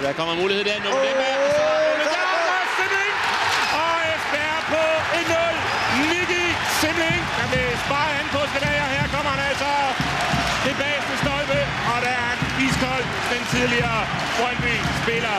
Der kommer mulighed der. Og Esbjerg på 1-0. Nicky Simling, der blev sparet an på Skadager. Her kommer han altså tilbage til stolpe, og der er en iskold, den tidligere Brøndby-spiller.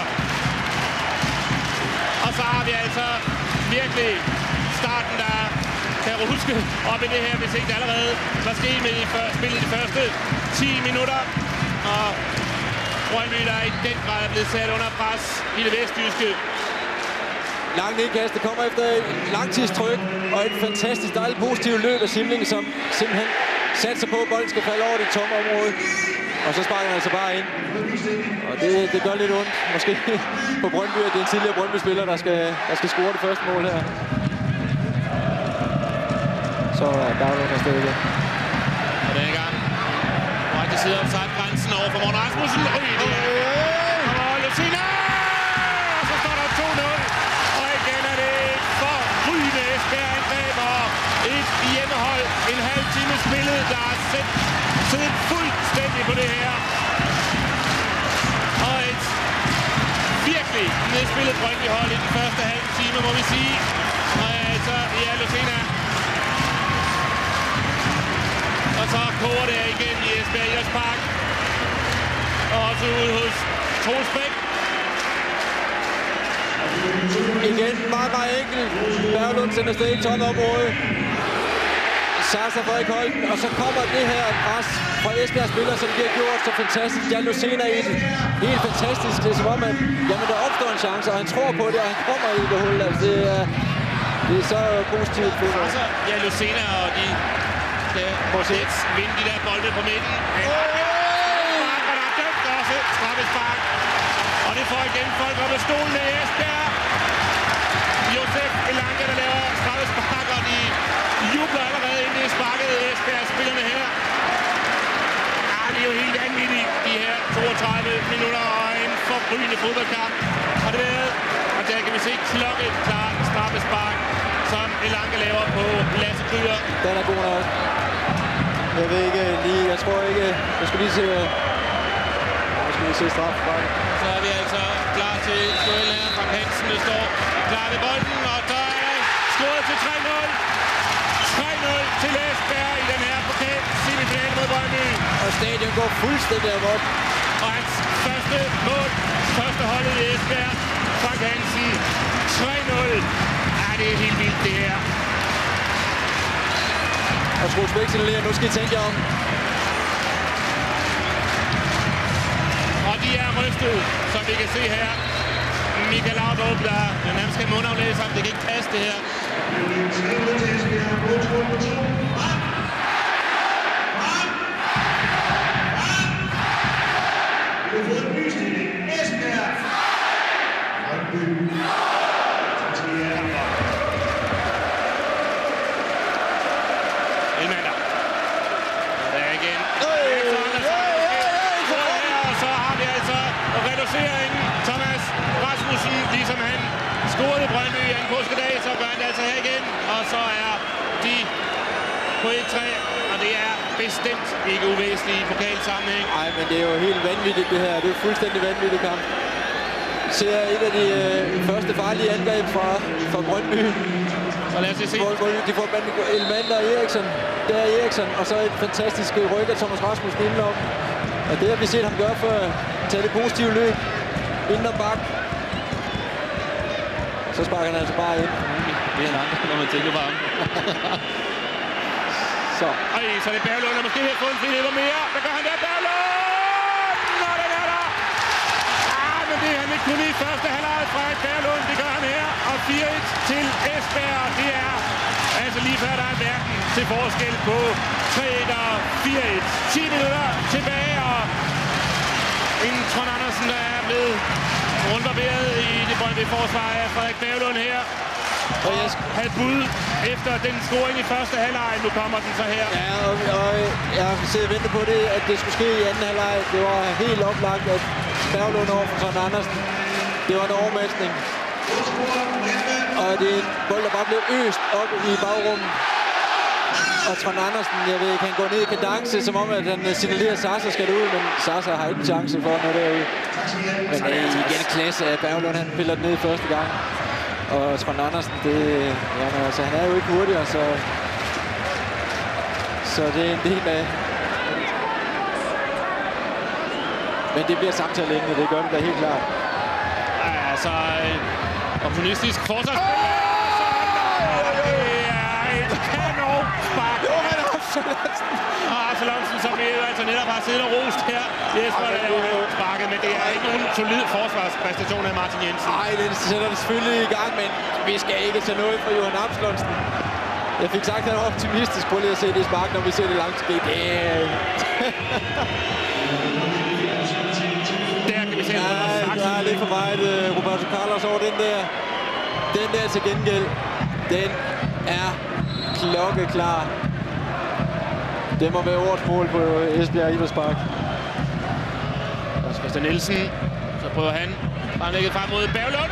Og så har vi altså virkelig starten, der kan huske op i det her, hvis ikke det allerede var sket med spillet de første 10 minutter. Og Brøndby, der i den grad er blevet sat under pres i det vestjyske. Langt indkast, det kommer efter et langtidstryk og et fantastisk dejligt positivt løb af Simling, som simpelthen satser på, at bolden skal falde over det tomme område. Og så sparker han altså bare ind. Og det gør lidt ondt, måske på Brøndby, at det er en tidligere Brøndby-spiller, der skal score det første mål her. Så er Berglund afsted igen. Og den er i gang. Højde side om sig grænsen over for Morten Rasmussen. Og Lucina! Og så står der 2-0. Og igen er det et forrygende Esbjerg-angreb og et hjemmehold. En halv time spillet, der har siddet fuldstændig på det her. Og et virkelig nedspillet Brøndby-hold i den første halve time, må vi sige. Og altså, ja, Lucina. Og så koger det igen i Esbjerg Idrætspark. Og også ude hos Troels Bæk. Igen, meget enkelt. Berglund sender sted i tonområdet. Sasa får ikke holdt den, og så kommer det her pres fra Esbjergs spillere, som de har gjort så fantastisk. Jan Lucena i den. Helt fantastisk. Det er som om, at jamen, der opstår en chance, og han tror på det, og han kommer i det hul. Altså, det er så positivt. Altså, Jan Lucena og de kan vinde de der bolde på midten. Og der er dømt også straffespark. Og det får igen folk op af stolen i Esbjerg. Josef Elange, der laver straffespark, og de jubler allerede ind i sparket Esbjerg-spillerne her. Ja, det er jo helt vanvittigt, de her 32 minutter og en forbrydende fodboldkamp har det været. Og der kan vi se klokkeklar straffespark, som Elange laver på Lasse Krüger. Den er god nok. Jeg ved ikke lige, jeg tror ikke, jeg skulle lige se straffespark. Så er vi altså klar til duel her. Frank Hansen, der står klar ved bolden, og så er der scoret til 3-0. 3-0 til Esbjerg i den her pokal-semifinale mod Brøndby. Og stadion går fuldstændig amok. Og hans første mål, første holdet i Esbjerg, Frank Hansen, 3-0. Ja, det er helt vildt det her. Og Troels Bæk signalerer, nu skal I tænke jer om. Og de er rystet, som vi kan se her. Michael Laudrup, der nærmest skal mundaflæse ham. Det kan ikke passe det her. Elmander. Og der er igen. Og så har vi altså reduceringen. Thomas Rasmussen, ligesom han scorede Brøndby i anden påskedag, så gør han det altså her igen. Og så er de på 1-3, og det er bestemt ikke uvæsentligt i pokalsammenhæng. Nej, men det er jo helt vanvittigt det her. Det er jo fuldstændig vanvittigt kamp. Vi ser et af de første farlige angreb fra Brøndby. Og lad os se. De får Elmander og Eriksen. Der er Eriksen, og så et fantastisk ryk af Thomas Rasmussen indenom. Og det har vi set ham gøre for at tage det positive løb inden om bak. Så sparker han altså bare ind. Det er en anden, når man tænker på ham. Så er det Berglund, der måske har fået en frihed mere. Hvad gør han der, Berglund? Nå, den er der! Men det er han ikke kun i første halvleg fra Berglund. Det gør han her. Og 4-1 til Esbjerg. Det er altså lige før der er verden til forskel på 3-1 og 4-1. 10 minutter tilbage, og en Trond Andersen, der er blevet rundbarberet i det Brøndby-forsvar af Frederik Berglund her. Og jeg havde bud efter den scoring i første halvleg. Nu kommer den så her. Ja, og jeg har siddet og ventet på det, at det skulle ske i anden halvleg. Det var helt oplagt, at Berglund over for Trond Andersen. Det var en overmatchning. Og det er en bold, der bare blev øst op i bagrummet. Og Trond Andersen, jeg ved ikke, han går ned i kadence, som om at han signalerer, at Sasa skal ud, men Sasa har ikke en chance for at nå derud. Men igen klasse af Berglund, han piller den ned første gang. Og Trond Andersen, jamen, altså, han er jo ikke hurtigere, så det er en del af. Men det bliver samtaleemne, det gør det da helt klart. Ja, altså opportunistisk forsvarsspiller. Det er et kanonspark. Og Absalonsen, som vi altså netop har siddet og rost her. Jesper, der laver sparket, men det er ikke nogen solid forsvarspræstation af Martin Jensen. Nej, det sætter det selvfølgelig i gang, men vi skal ikke tage noget fra Johan Absalonsen. Jeg fik sagt, at han er optimistisk på lige at se det spark, når vi ser det langt ske. Der kan vi se, der er lidt for meget Roberto Carlos over den der. Den der til gengæld, den er klokkeklar. Det må være årets mål på Esbjerg Idrætspark. Christian Nielsen, så prøver han fremlægget frem mod Berglund.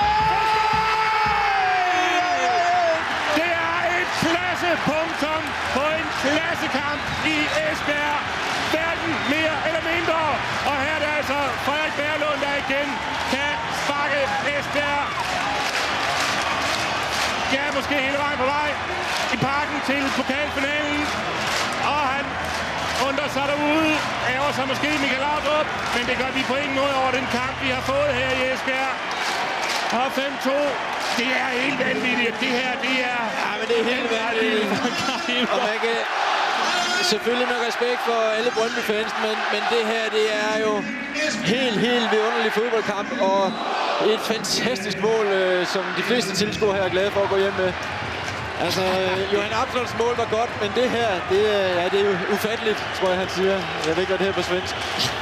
Det er et klassepunktum på en klassekamp i Esbjerg. Hverken mere eller mindre. Og her er det altså Frederik Berglund, der igen kan sparke Esbjerg. Ja, måske hele vejen på vej i parken til pokalfinalen. Og han undrer sig derude. Ærger sig måske Michael Laudrup, men det gør vi på ingen måde over den kamp, vi har fået her i Esbjerg. Og 5-2. Det er helt vanvittigt. Det her, det er... Ja, men det er helt vanvittigt. Og man kan selvfølgelig med respekt for alle Brøndby-fans, men det her, det er jo helt vidunderlig fodboldkamp. Og et fantastisk mål, som de fleste tilskuere her er glade for at gå hjem med. Altså, Johan Absalons mål var godt, men det her, det er jo ufatteligt, tror jeg, han siger. Jeg ved ikke, hvad det her på svensk.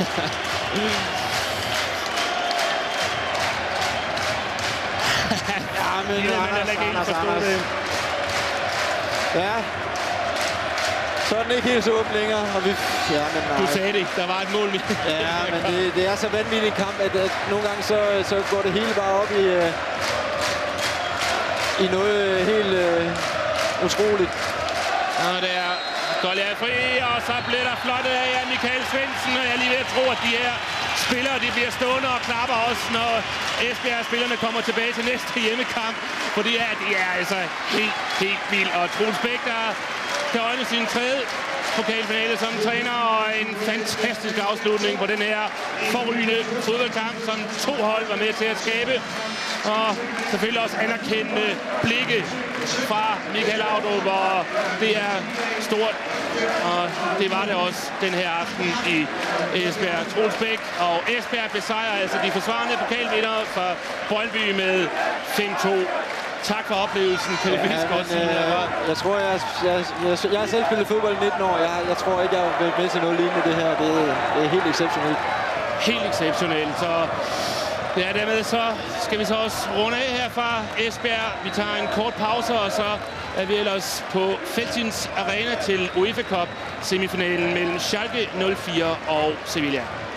Ja, men Anders. Ja. Så er den ikke helt så åben længere. Og du sagde det, der var et mål. Ja, men det er så vanvittig en kamp, at nogle gange så går det hele bare op i noget helt utroligt. Og der går jeg fri, og så bliver der flottet af Michael Svendsen, og jeg er lige ved at tro, at de her spillere, de bliver stående og klapper også, når Esbjerg-spillerne kommer tilbage til næste hjemmekamp. For de er altså helt vildt. Og Troels Bæk, der kan øjne sin tredje pokalfinale som træner, og en fantastisk afslutning på den her forrygende fodboldkamp, som to hold var med til at skabe. Og selvfølgelig også anerkendende blikke fra Michael Laudrup, og det er stort. Og det var det også den her aften i Esbjerg. Troels Bæk og Esbjerg besejrer altså de forsvarende pokalvindere fra Brøndby med 5-2. Tak for oplevelsen, kan vi godt sige. Jeg tror, jeg har selv spillet fodbold i 19 år. Jeg tror ikke, jeg har været med til noget lignende det her. Det er helt exceptionelt. Helt exceptionelt. Så ja, dermed så skal vi så også runde af her fra Esbjerg. Vi tager en kort pause, og så er vi ellers på Veltins Arena til UEFA Cup semifinalen mellem Schalke 04 og Sevilla.